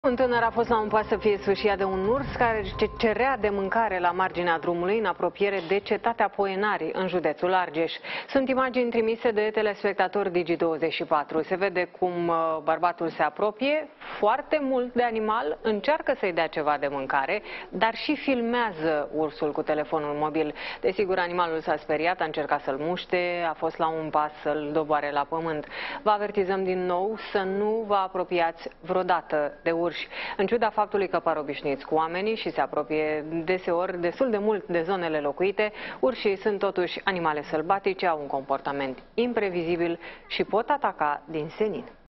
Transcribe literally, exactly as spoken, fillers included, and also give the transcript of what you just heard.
Un tânăr a fost la un pas să fie sfâșiat de un urs care cerea de mâncare la marginea drumului în apropiere de cetatea Poenari, în județul Argeș. Sunt imagini trimise de telespectatori Digi douăzeci și patru. Se vede cum bărbatul se apropie foarte mult de animal, încearcă să-i dea ceva de mâncare, dar și filmează ursul cu telefonul mobil. Desigur, animalul s-a speriat, a încercat să-l muște, a fost la un pas să-l doboare la pământ. Vă avertizăm din nou să nu vă apropiați vreodată de urs. În ciuda faptului că par obișnuiți cu oamenii și se apropie deseori destul de mult de zonele locuite, urșii sunt totuși animale sălbatice, au un comportament imprevizibil și pot ataca din senin.